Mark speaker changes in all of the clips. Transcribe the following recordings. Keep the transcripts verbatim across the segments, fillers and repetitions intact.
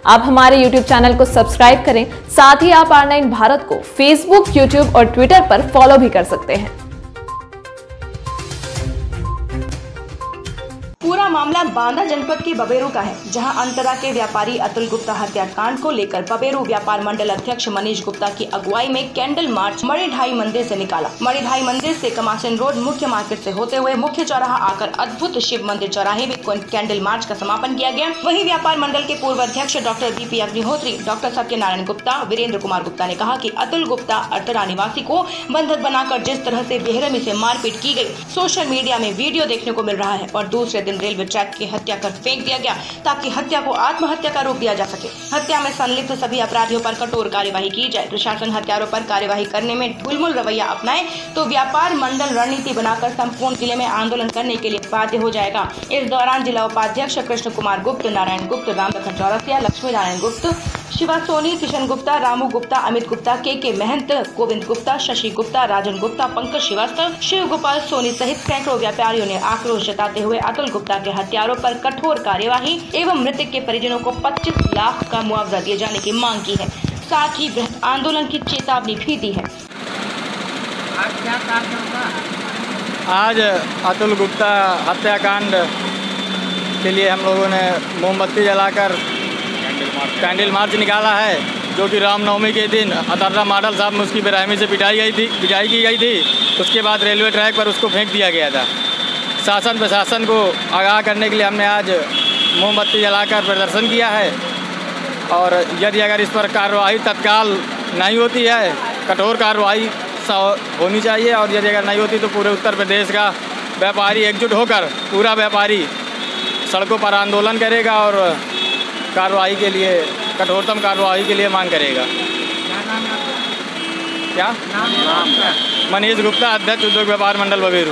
Speaker 1: आप हमारे YouTube channel को सब्सक्राइब करें, साथ ही आप आर नाइन भारत को फेसबुक, यूट्यूब और ट्विटर पर फॉलो भी कर सकते हैं।
Speaker 2: पूरा मामला बांदा जनपद के बबेरू का है, जहां अंतरा के व्यापारी अतुल गुप्ता हत्याकांड को लेकर बबेरू व्यापार मंडल अध्यक्ष मनीष गुप्ता की अगुवाई में कैंडल मार्च मणिढाई मंदिर से निकाला। मणिढाई मंदिर से कमासन रोड मुख्य मार्केट से होते हुए मुख्य चौराहा आकर अद्भुत शिव मंदिर चौराहे में कैंडल मार्च का समापन किया गया। वहीं व्यापार मंडल के पूर्व अध्यक्ष doctor B P Agnihotri, doctor Satyanarayan Gupta, Virendra Kumar Gupta ने कहा कि अतुल गुप्ता अंतरा निवासी को बंधक बनाकर जिस तरह से बेरहमी से मारपीट की गई, सोशल मीडिया में वीडियो देखने को मिल रहा है और दूसरे दिन रेलवे ट्रैक की हत्या कर फेंक दिया गया ताकि हत्या को आत्महत्या का रूप दिया जा सके। हत्या में संलिप्त सभी अपराधियों पर कठोर कार्यवाही की जाए। प्रशासन हत्यारों पर कार्यवाही करने में ढुलमुल रवैया अपनाए तो व्यापार मंडल रणनीति बनाकर संपूर्ण जिले में आंदोलन करने के लिए बाध्य हो जाएगा। इस दौरान जिला उपाध्यक्ष कृष्ण कुमार गुप्त, नारायण गुप्त, राम लखन चौरसिया, लक्ष्मी नारायण गुप्त, शिवा सोनी, किशन गुप्ता, रामू गुप्ता, अमित गुप्ता, के के महंत, गोविंद गुप्ता, शशि गुप्ता, राजन गुप्ता, पंकज श्रीवास्तव, शिव गोपाल सोनी सहित सैकड़ों व्यापारियों ने आक्रोश जताते हुए अतुल गुप्ता के हत्यारों पर कठोर कार्यवाही एवं मृतक के परिजनों को पच्चीस लाख का मुआवजा दिए जाने की मांग की है। साथ ही बृहत आंदोलन की चेतावनी भी दी है।
Speaker 3: आज अतुल गुप्ता हत्याकांड के लिए हम लोगों ने मोमबत्ती जलाकर कैंडल मार्च निकाला है, जो कि रामनवमी के दिन अतर्रा मॉडल साहब में उसकी बेरहमी से पिटाई गई थी पिटाई की गई थी। उसके बाद रेलवे ट्रैक पर उसको फेंक दिया गया था। शासन प्रशासन को आगाह करने के लिए हमने आज मोमबत्ती जलाकर प्रदर्शन किया है और यदि अगर इस पर कार्रवाई तत्काल नहीं होती है, कठोर कार्रवाई होनी चाहिए और यदि अगर नहीं होती तो पूरे उत्तर प्रदेश का व्यापारी एकजुट होकर पूरा व्यापारी सड़कों पर आंदोलन करेगा और कार्रवाई के लिए कठोरतम कार्रवाई के लिए मांग करेगा।
Speaker 4: क्या नाम है आपका?
Speaker 3: क्या
Speaker 4: नाम नाम क्या?
Speaker 3: मनीष गुप्ता, अध्यक्ष उद्योग व्यापार मंडल बबेरू।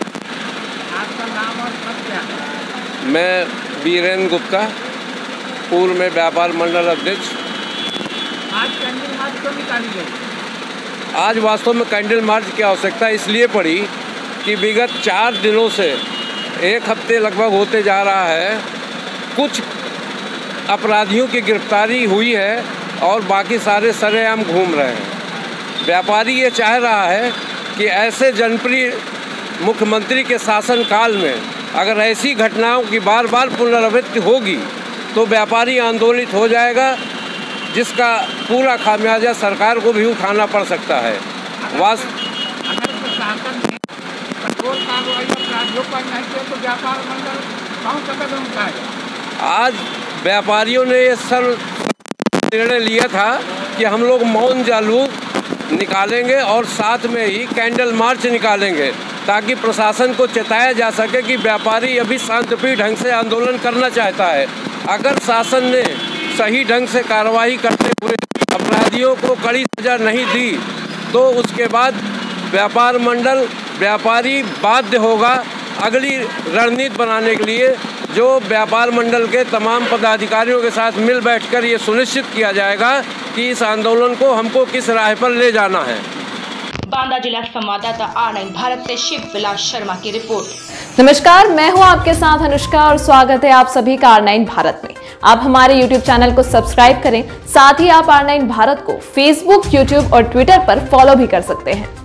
Speaker 4: आपका नाम और पद क्या?
Speaker 5: मैं वीरेंद्र गुप्ता, पूर्व में व्यापार मंडल अध्यक्ष।
Speaker 4: आज कैंडल मार्च क्यों निकाली गई?
Speaker 5: आज वास्तव में कैंडल मार्च की आवश्यकता इसलिए पड़ी कि विगत चार दिनों से एक हफ्ते लगभग होते जा रहा है, कुछ अपराधियों की गिरफ्तारी हुई है और बाकी सारे सरेआम घूम रहे हैं। व्यापारी ये चाह रहा है कि ऐसे जनप्रिय मुख्यमंत्री के शासनकाल में अगर ऐसी घटनाओं की बार बार पुनरावृत्ति होगी तो व्यापारी आंदोलित हो जाएगा, जिसका पूरा खामियाजा सरकार को भी उठाना पड़ सकता है। वास
Speaker 4: अगर प्रशासन ने कठोर कार्रवाई अपराधियों पर नहीं किया तो व्यापार मंडल कौन सा कदम उठाएगा?
Speaker 5: आज व्यापारियों ने ये सर निर्णय लिया था कि हम लोग मौन जुलूस निकालेंगे और साथ में ही कैंडल मार्च निकालेंगे ताकि प्रशासन को चेताया जा सके कि व्यापारी अभी शांतिप्रिय ढंग से आंदोलन करना चाहता है। अगर शासन ने सही ढंग से कार्रवाई करते हुए अपराधियों को कड़ी सजा नहीं दी तो उसके बाद व्यापार मंडल व्यापारी बाध्य होगा अगली रणनीति बनाने के लिए, जो व्यापार मंडल के तमाम पदाधिकारियों के साथ मिल बैठकर ये सुनिश्चित किया जाएगा कि इस आंदोलन को हमको किस राह पर ले जाना है।
Speaker 2: बांदा जिला संवाददाता आर नाइन भारत से शिव विलास शर्मा की रिपोर्ट।
Speaker 1: नमस्कार, मैं हूं आपके साथ अनुष्का और स्वागत है आप सभी का आर नाइन भारत में। आप हमारे यूट्यूब चैनल को सब्सक्राइब करें, साथ ही आप आर नाइन भारत को फेसबुक, यूट्यूब और ट्विटर पर फॉलो भी कर सकते हैं।